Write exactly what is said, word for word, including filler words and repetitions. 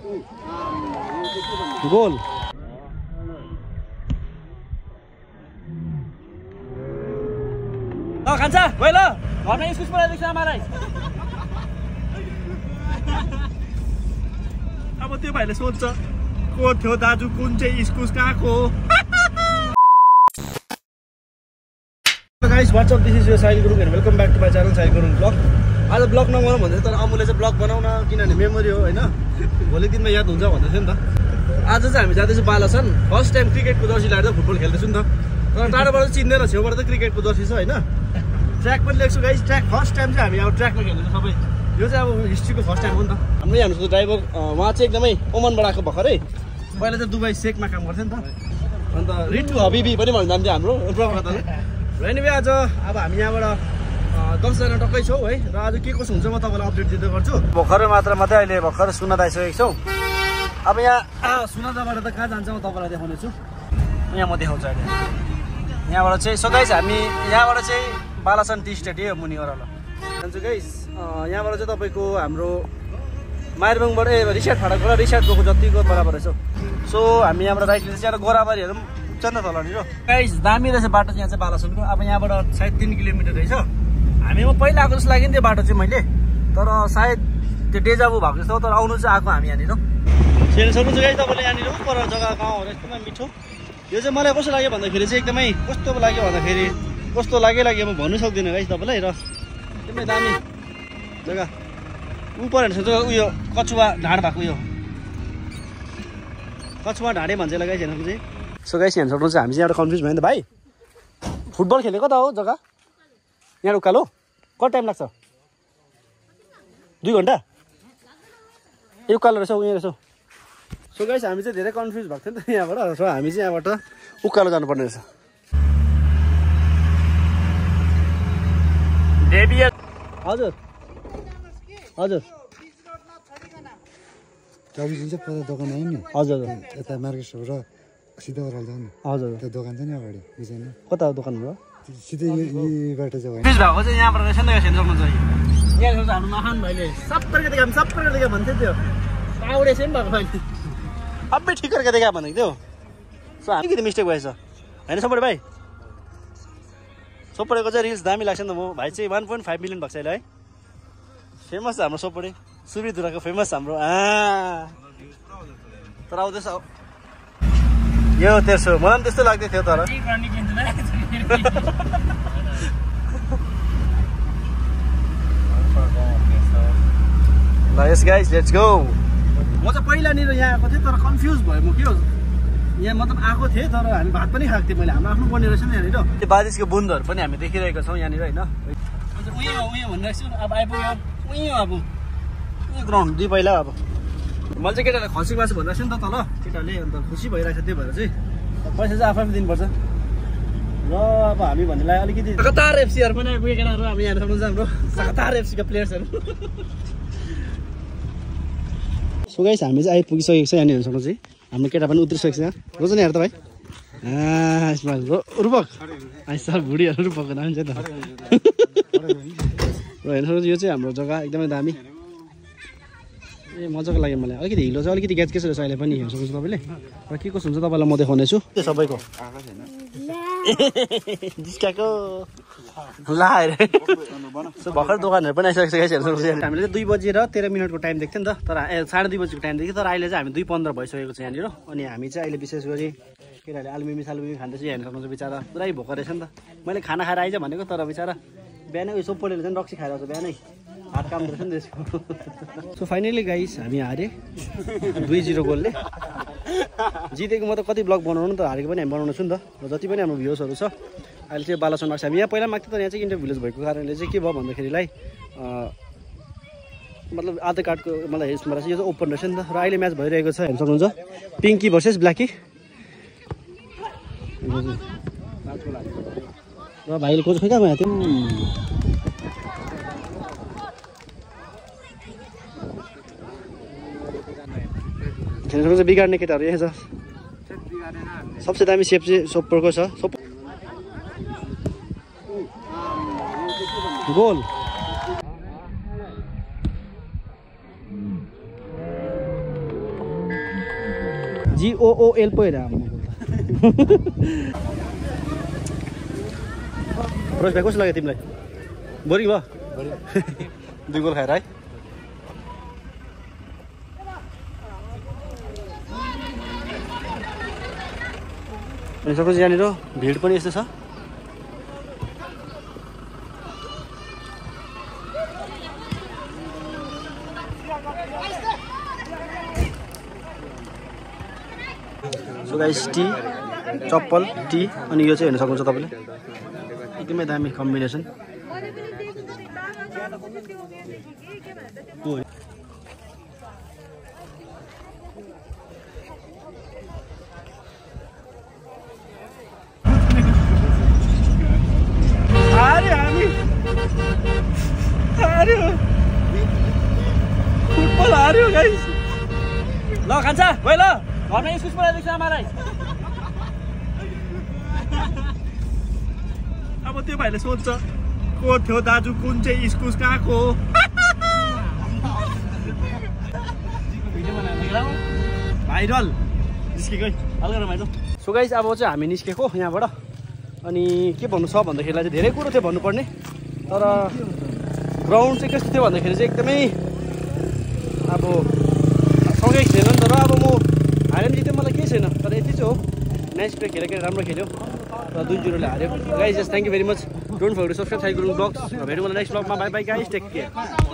goal ल खान्छ गयो ल घरमा इस्कुस पराइदिएको छ आमालाई अब त्यो भाइले सोध्छ को थियो दाजु कुन चाहिँ इस्कुस कहाँको हो guys what's up this is your Sahil Gurung and welcome back to my channel Sahil Gurung vlog आज ब्लग नगरौँ भन्दै तर अमुले चाहिँ ब्लग बनाउन किनभने मेमोरी हो होइन भोलि दिनमा याद हुन्छ भन्दै थियो नि त आज चाहिँ हामी जाँदैछौँ बालासन फर्स्ट टाइम क्रिकेटको जर्सी लगाएर फुटबल खेल्दैछु नि त तर टाढोबाट चाहिँ चिन्दैन छेउबाट त क्रिकेटको जर्सी छ होइन ट्र्याक पनि लेख्छु गाइस ट्र्याक फर्स्ट टाइम चाहिँ हामी अब ट्र्याकमा खेल्दैछौँ सबै यो चाहिँ अब हिस्ट्रीको फर्स्ट टाइम हो नि त हाम्रो हाम्रो ड्राइभर उहाँ चाहिँ एकदमै ओमनबाट आएको भर्खरै पहिला चाहिँ दुबई सेकमा काम गर्थ्यो नि त अन्त रिटु हबिबी पनि भन्नु जान्थ्यो हाम्रो ब्रदरले र एनिवे आज अब हामी यहाँबाट दसजना टक्कै छौँ है र आज के कसो हुन्छ म तपाईँलाई अपडेट दिँदै गर्छु भर्खर मात्र मात्रै अहिले भर्खर सुनादा आइसकेको छौँ अब यहाँ सुनादाबाट त कहाँ जान्छ म तपाईँलाई देखाउने छु यहाँ म देखाउँछु अहिले यहाँबाट चाहिँ सो गाइस हामी यहाँबाट चाहिँ बालासन टी स्टेट हो मुनि ओह्रालो जान्छु गाइस यहाँबाट चाहिँ तपाईँको हाम्रो माइरबङबाट ए रिसार्ट फाटकबाट रिसार्ट गएको जतिको बराबर रहेछ सो हामी यहाँबाट राइट लिँदैछ यहाँ गोराबारीहरू पनि चन्द तलनिर गाइस दामी रहेछ बाटो चाहिँ यहाँ चाहिँ बालासनको अब यहाँबाट सायद तिन किलोमिटर रहेछ हामीमा पहिला आएको जस्तो लाग्यो नि त्यो बाटो चाहिँ मैले तर सायद त्यो डेजाबु भएको जस्तो तर आउनु चाहिँ आएको हामी यहाँनिर सेन सक्नुहुन्छ गाइस तपाईँले यहाँनिर पर जग्गा गाउँहरू एकदमै मिठो यो चाहिँ मलाई कस्तो लाग्यो भन्दाखेरि चाहिँ एकदमै कस्तो लाग्यो भन्दाखेरि कस्तो लाग्यो लाग्यो म भन्नु सक्दिनँ गाइस तपाईँलाई र एकदमै दामी जग्गा ऊ परेन जग्गा उयो कछुवा ढाड भएको उयो कछुवा ढाडे भन्छ यसलाई गाइस हेर्नु चाहिँ सो गाइस यहाँ सक्नुहुन्छ हामी चाहिँ एउटा कन्फ्युज भयो नि त भाइ फुटबल खेल्ने कता हो जग्गा यहाँ उकालो कति टाइम लाग्छ दुई घन्टा ए उकालो रहेछ उयो रहेछ सो गाइस हामी चाहिँ धेरै कन्फ्युज भएको थियो नि त यहाँबाट सो हामी चाहिँ यहाँबाट उकालो जानुपर्ने रहेछ हजुर हजुर चौबिस दिन चाहिँ पर दोकान आयो नि हजुर यता मार्केटबाट सिधै ओह्रालो जानु हजुर त्यो दोकान छ नि अगाडि बुझेन कता दोकान भयो सिधै यहीबाट चाहिँ भएको चाहिँ यहाँबाट रहेछ नि त सेन सक्नुहुन्छ यहाँ हाम्रो महान भाइले सबैको देखा सबैको देखा भन्थ्यो त्यो पाउडे सेम भएको भाइले अबै ठिक गरेर देखा भनेको थियो सो अलिकति मिस्टेक भएछ होइन सबै भाइ सोपडेको चाहिँ रिल्स दामी लाग्छ नि त म भाइ चाहिँ वान पोइन्ट फाइभ मिलियन भएको छ अहिले है फेमस छ हाम्रो सोपडे सुबिधुराको फेमस हाम्रो आ तर आउँदैछ यो त्यसो मलाई पनि त्यस्तो लाग्दै थियो तर ल यस गाइस लेट्स गो म चाहिँ पहिलानिर यहाँ आएको थिएँ तर कन्फ्युज भयो म के हो यहाँ मतलब आएको थिएँ तर हामी भात पनि खाएको थिएँ मैले हाम्रो आफ्नो बन्ने रहेछ नि यहाँनिर त्यो बारिसको बुन्दहरू पनि हामी देखिरहेका छौँ यहाँनिर होइन उयो उयो भनिरहेको छु अब आइपुग्यो उयो अब उयो ग्राउन्ड दुई पहिला अब मैले चाहिँ केटालाई खसी मासु भनिरहेको छु नि त तल केटाले अन्त खुसी भइरहेको छ त्यही भएर चाहिँ पैसा चाहिँ आफै दिनुपर्छ र अब हामी भन्नेलाई अलिकति लगातार एफसीहरू पनि आइपुगेको केटाहरू हामी यहाँ सक्नुहुन्छ हाम्रो लगातार एफसीका प्लेयर्सहरू सो गाइस हामी चाहिँ आइपुगिसकेको छ यहाँनिर सक्नु चाहिँ हाम्रो केटा पनि उत्रिसकेको छ रोज नि हेर त भाइ यसमा रुपक आइ सर भुडीहरू रुपकको नाम चाहिँ त र हेर्नु सक्नुहुन्छ यो चाहिँ हाम्रो जग्गा एकदमै दामी ए मजाको लाग्यो मलाई अलिकति हिलो चाहिँ अलिकति ग्यास केस रहेछ अहिले पनि हेर्नु सक्नुहुन्छ तपाईँले र के कसो हुन्छ तपाईँलाई म देखाउने छु त्यो सबैको जिस्काको ला अरे सो भर्खर दोकानहरू पनि आइसकेको छ हेर्नु सक्नुहुन्छ हामीले चाहिँ दुई बजेर तेह्र मिनटको टाइम देख्थ्यो नि त तर ए साढे दुई बजीको टाइम देख्थ्यो तर अहिले चाहिँ हामी दुई पन्ध्र भइसकेको छ यहाँनिर अनि हामी चाहिँ अहिले विशेष गरी केटाहरूले आलुमिमी सालुमिमी खाँदैछ हेर्नु सक्नुहुन्छ बिचरा पुरै भोको रहेछ नि त मैले खाना खाएर आइज भनेको तर बिचरा बिहानै उयो सोपोलेले चाहिँ रक्सी खाएर आउँछ बिहानै हात काम रहेछ नि त्यसको सो फाइनली गाइस हामी हारे दुई जिरो गोलले जितेको म त कति ब्लग बनाउनु त हारेको पनि हामी बनाउनु छु नि त र जति पनि हाम्रो भ्युजहरू छ अहिले चाहिँ बालासन माग्छ हामी यहाँ पहिला माग्थ्यो तर यहाँ चाहिँ इन्टर भिलेज भएको कारणले चाहिँ के भयो भन्दाखेरिलाई मतलब आधार कार्डको मलाई यसमा रहेछ यो चाहिँ ओपन रहेछ नि त र अहिले म्याच भइरहेको छ हेर्नु सक्नुहुन्छ पिङ्की भर्सेस ब्ल्याकी र भाइले कोच खोइ कहाँ गएको थियो खेल्नु सक्नुहुन्छ बिगार्ने केटाहरू यहाँ छ सबसे दामी सेप चाहिँ सोप्परको छ सोप गोल जिओओएल पो हेर प्रवेश भाइ कस्तो लाग्यो तिमीलाई बोरिङ भयो दुई गोल खाएर है अनि सबै यहाँनिर भिड पनि यस्तो छ सो गाइस टी चप्पल टी अनि यो चाहिँ हेर्न सक्नुहुन्छ तपाईँले एकदमै दामी कम्बिनेसन हार्यो हामी हार्यो फुटबल हार्यो गाइस ल खान्छ गयो ल घरमा इस्कुस पलाइदिएको छ आमालाई अब त्यो भाइले सोध्छ को थियो दाजु कुन चाहिँ इस्कुस कहाँको भाइरल निस्केको हल्का रमाइलो सो गाइस अब चाहिँ हामी निस्केको यहाँबाट अनि के भन्नु छ भन्दाखेरिलाई चाहिँ धेरै कुरो थियो भन्नुपर्ने तर ग्राउन्ड चाहिँ कस्तो थियो भन्दाखेरि चाहिँ एकदमै अब सँगै खेलेन नि त र अब म हार्यो नि जित्यो मलाई केही छैन तर यति चाहिँ हो म्याच प्ले खेलेको राम्रो खेल्यो र दुई जिरोले हार्यो guys just thank you very much don't forget to subscribe साइड गुरुङ ब्लग्स र भेटौँ मलाई नेक्स्ट ब्लगमा bye bye guys take care